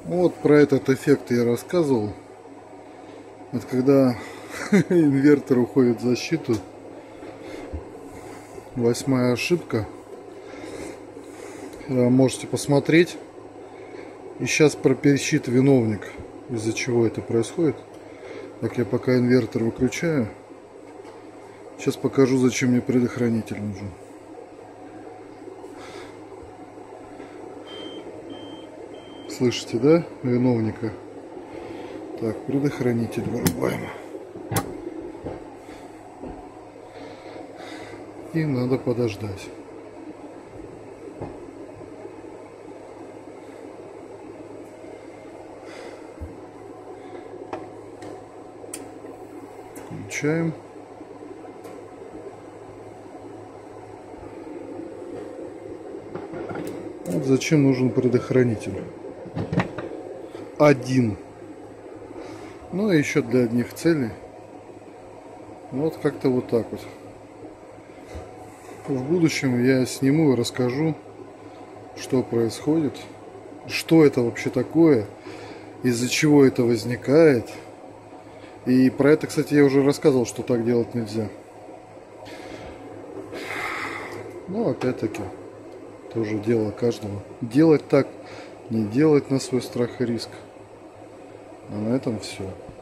Вот про этот эффект я рассказывал. Это когда инвертор уходит в защиту. 8-я ошибка. Можете посмотреть. И сейчас проперчит виновник, из-за чего это происходит. Так, я пока инвертор выключаю. Сейчас покажу, зачем мне предохранитель нужен. Слышите, да, виновника? Так, предохранитель вырубаем. И надо подождать. Включаем. Вот зачем нужен предохранитель. Один. Ну и еще для одних целей. Вот как-то вот так вот. В будущем я сниму и расскажу, что происходит, что это вообще такое, из-за чего это возникает. И про это, кстати, я уже рассказывал, что так делать нельзя. Но опять-таки, тоже дело каждого. Делать так, не делать на свой страх и риск. А на этом все.